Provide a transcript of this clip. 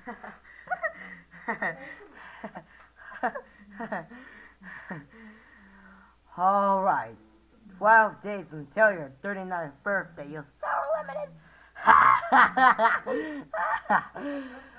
Alright, 12 days until your 39th birthday. You're so limited.